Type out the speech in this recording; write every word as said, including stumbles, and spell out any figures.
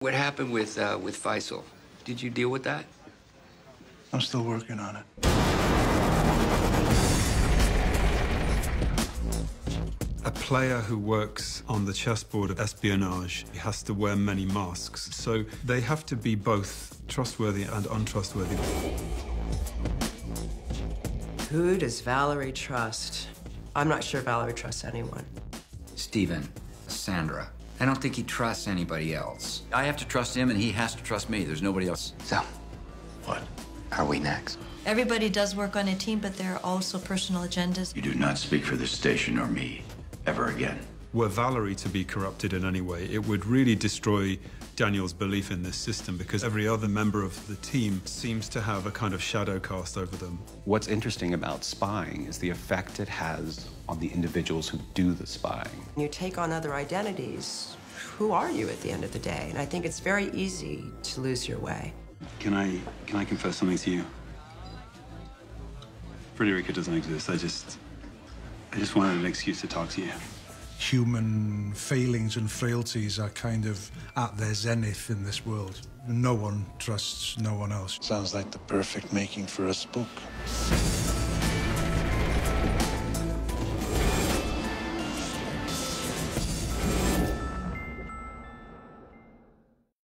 What happened with, uh, with Faisal? Did you deal with that? I'm still working on it. A player who works on the chessboard of espionage has to wear many masks, so they have to be both trustworthy and untrustworthy. Who does Valerie trust? I'm not sure Valerie trusts anyone. Steven, Sandra. I don't think he trusts anybody else. I have to trust him, and he has to trust me. There's nobody else. So, What? are we next? Everybody does work on a team, but there are also personal agendas. You do not speak for this station or me ever again. Were Valerie to be corrupted in any way, it would really destroy Daniel's belief in this system, because every other member of the team seems to have a kind of shadow cast over them. What's interesting about spying is the effect it has on the individuals who do the spying. You take on other identities. Who are you at the end of the day? And I think it's very easy to lose your way. Can I, can I confess something to you? Frederica doesn't exist. I just, I just wanted an excuse to talk to you. Human failings and frailties are kind of at their zenith in this world. No one trusts no one else. Sounds like the perfect making for a spook.